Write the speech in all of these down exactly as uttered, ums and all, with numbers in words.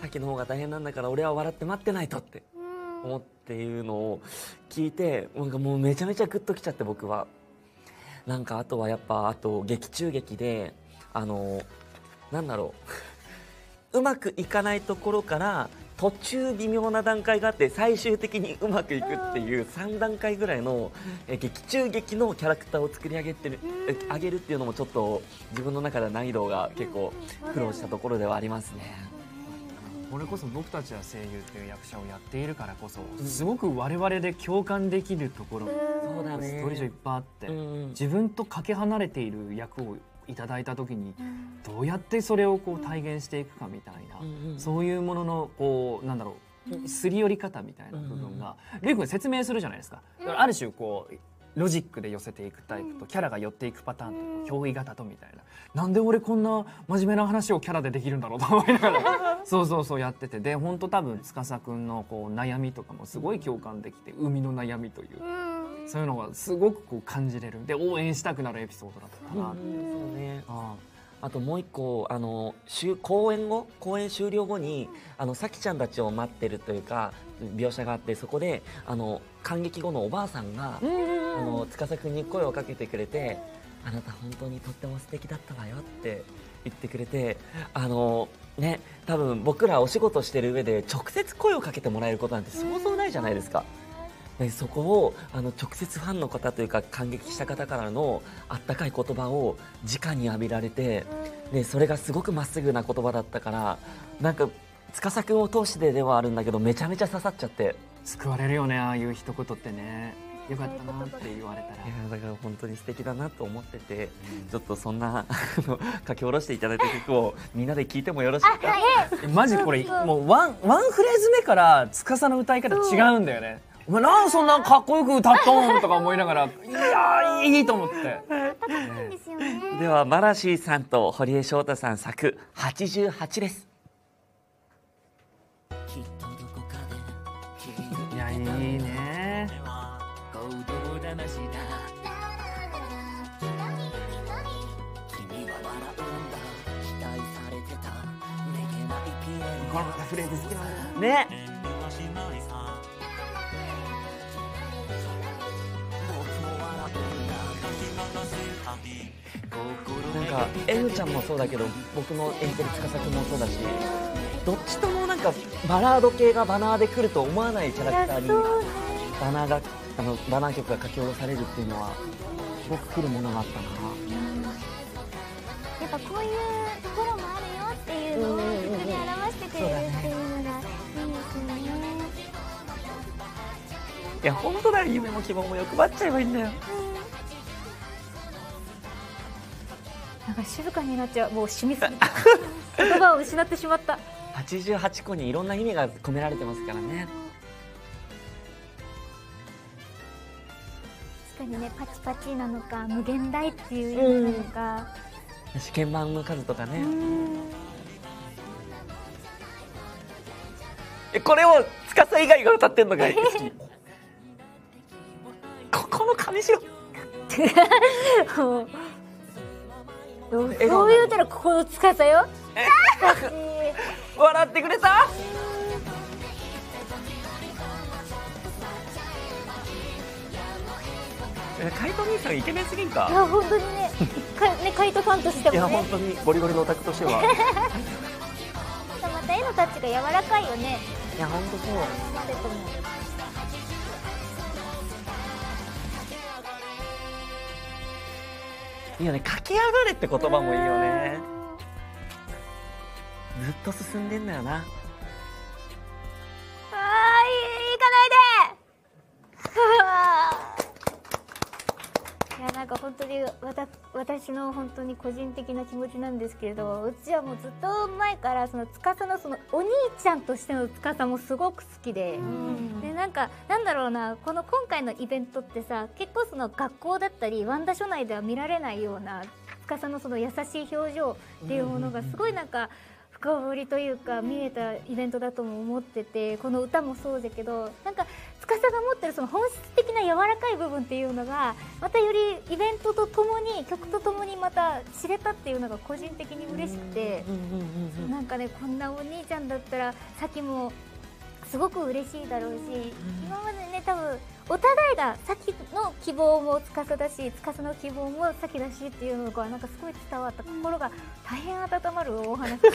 滝の方が大変なんだから俺は笑って待ってないとって思っていうのを聞いて、なんかもうめちゃめちゃグッときちゃって、僕は。なんかあとはやっぱあと劇中劇であのなんだろううまくいかないところから途中微妙な段階があって最終的にうまくいくっていうさん段階ぐらいのえ劇中劇のキャラクターを作り上げてるえ上げるっていうのもちょっと自分の中では難易度が結構苦労したところではありますね。 これこそ僕たちは声優っていう役者をやっているからこそ、すごく我々で共感できるところそうだね、 ストーリー上いっぱいあって、 うん、 自分とかけ離れている役をいただいた時にどうやってそれをこう体現していくかみたいな、うん、そういうもののこうなんだろうすり寄り方みたいな部分がレイ君説明するじゃないですか。だからある種こうロジックで寄せていくタイプとキャラが寄っていくパターンと憑依型とみたいな、なんで俺こんな真面目な話をキャラでできるんだろうと思いながらそうそうそうやってて、で本当多分司くんのこう悩みとかもすごい共感できて、生みの悩みというそういうのがすごくこう感じれる、で応援したくなるエピソードだったかな。 そうね。ああともう一個あの公演後公演終了後にあの咲ちゃんたちを待ってるというか描写があって、そこであの感激後のおばあさんが、うん、あの司くんに声をかけてくれて、あなた本当にとっても素敵だったわよって言ってくれて、あのね多分僕らお仕事してる上で直接声をかけてもらえることなんて想像ないじゃないですか。でそこをあの直接ファンの方というか感激した方からのあったかい言葉を直に浴びられて、でそれがすごくまっすぐな言葉だったから、なんか司くんを通してではあるんだけどめちゃめちゃ刺さっちゃって、 救われるよね、ああいう一言ってね。よかったなって言われたら、いやだから本当に素敵だなと思ってて、うん、ちょっとそんな書き下ろしていただいた曲をみんなで聴いてもよろしいか。 マジこれもうワンワンフレーズ目から司の歌い方違うんだよね。お前なんそんなかっこよく歌っとんとか思いながら、いやーいいと思って、ね、 ではマラシーさんと堀江翔太さん作はちじゅうはちです。 いやいいね。 このフレーズ好きなんだね。なんか N ちゃんもそうだけど僕の演じてる司くんもそうだし、どっちともなんかバラード系がバナーで来ると思わないキャラクターにバナーがあのバナー曲が書き下ろされるっていうのはすごく来るものがあったな。 やっぱこういうところもあるよっていうのを曲に表してくれるっていうのがいいですよね。 いや本当だよ、夢も希望も欲張っちゃえばいいんだよ。 なんか静かになっちゃう、もう染みすぎた言葉を失ってしまった。 はちじゅうはちこにいろんな意味が込められてますからね。 確かにね、パチパチなのか無限大っていう意味なのか、 うん、試験版の数とかね。えこれを司以外が歌ってんのが好きここの上白そう言うたらここの司よ。 笑ってくれた。カイト兄さんイケメンすぎんか。 いや本当にね、かねカイトファンとしてもね。 いや本当にゴリゴリのオタクとしてはまた絵のタッチが柔らかいよね。 いや本当そう。いいよね、駆け上がれって言葉もいいよね。ずっと進んでんだよな。 あー、いかないで。いやなんか本当にわた私の本当に個人的な気持ちなんですけれど、うちはもうずっと前からその司のそのお兄ちゃんとしての司もすごく好きで、でなんかなんだろうな、この今回のイベントってさ、結構その学校だったりワンダ署内では見られないような司のその優しい表情っていうものがすごいなんか深掘りというか見えたイベントだとも思ってて、この歌もそうだけど、なんか司が持ってるその本質的な柔らかい部分っていうのがまたよりイベントとともに曲とともにまた知れたっていうのが個人的に嬉しくて、なんかね、こんなお兄ちゃんだったらさっきもすごく嬉しいだろうし、今までね多分お互いがさっきの希望も司だし、司の希望もさっきだしっていうのがなんかすごい伝わった、心が大変温まるお話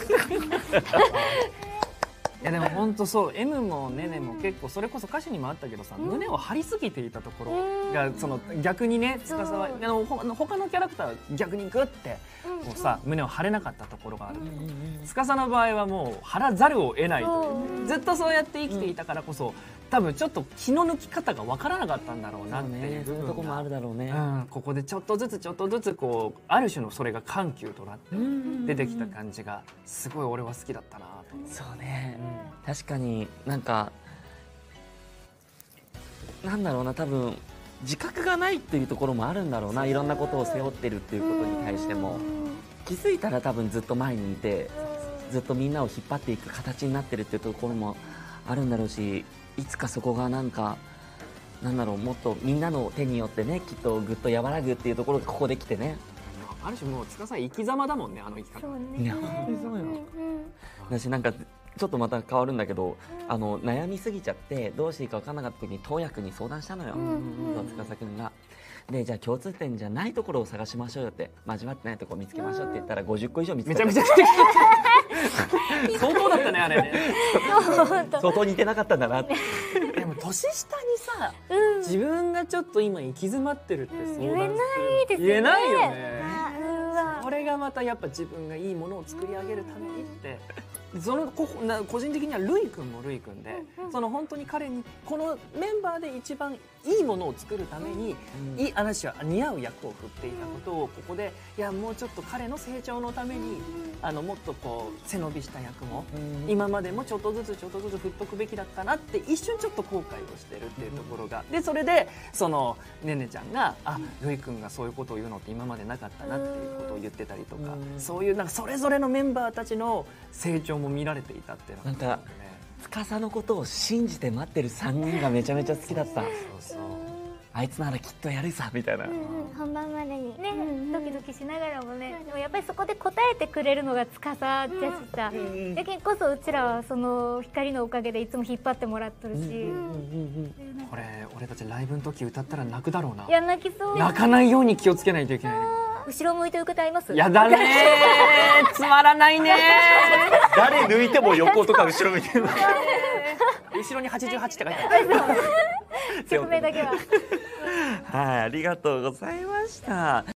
いやでも本当そう、 M もねねも結構それこそ歌詞にもあったけどさ、 うん、 胸を張りすぎていたところがその逆にね、司はあの他のキャラクターは逆にグッてこうさ、胸を張れなかったところがあるけど、司の場合はもう張らざるを得ないという、ずっとそうやって生きていたからこそ、多分ちょっと気の抜き方が分からなかったんだろうなっていう部分が、 そういうとこもあるだろうね、 うん、ここでちょっとずつちょっとずつこうある種のそれが緩急となって出てきた感じがすごい俺は好きだったなと。 そうね、うん、確かになんかなんだろうな、多分自覚がないっていうところもあるんだろうな、いろんなことを背負ってるっていうことに対しても、気づいたら多分ずっと前にいて、ずっとみんなを引っ張っていく形になってるっていうところもあるんだろうし、いつかそこがなんかなんだろう、もっとみんなの手によってね、きっとぐっと和らぐっていうところがここできてね、 ある種もう司生き様だもんね、あの生き方。 そうね、 いや本当にそうよ、私なんかちょっとまた変わるんだけど、あの悩みすぎちゃってどうしていいか分からなかった時に東役に相談したのよ、司君が。で、じゃあ共通点じゃないところを探しましょうよって、交わってないところを見つけましょうって言ったらごじゅっこ以上見つけた。 めちゃめちゃ来て相当だったねあれね。 相当似てなかったんだなって。 でも年下にさ、 うん、 自分がちょっと今行き詰まってるって相談する、 言えないですよね。 言えないよね。 あ、 これがまたやっぱ自分がいいものを作り上げるためにって、そのこな個人的にはルイ君もルイ君で、 うんうん、 その本当に彼にこのメンバーで一番いいものを作るために、うん、いい話は似合う役を振っていたことをここで、いやもうちょっと彼の成長のために、うん、あのもっとこう背伸びした役も、うん、今までもちょっとずつちょっとずつ振っとくべきだったなって一瞬ちょっと後悔をしてるっていうところが、でそれでそのねねちゃんがあルイ君がそういうことを言うのって今までなかったなっていうことを言ってたりとか、うん、そういうなんかそれぞれのメンバーたちの成長も見られていたっていうのが、ね、 なんか司のことを信じて待ってるさんにんがめちゃめちゃ好きだった。そうそう、あいつならきっとやるさみたいな、うん、 本番までにね、うん、ドキドキしながらもね、でもやっぱりそこで答えてくれるのが司じゃしさ、うん、だけこそうちらはその光のおかげでいつも引っ張ってもらっとるし、 これ俺たちライブの時歌ったら泣くだろうな。 いや泣きそう。 泣かないように気をつけないといけない。 後ろ向いて受けてあります。 やだねーつまらないねー誰抜いても横とか後ろ向いてる後ろにはちじゅうはちって書いてある説明だけははい、ありがとうございました。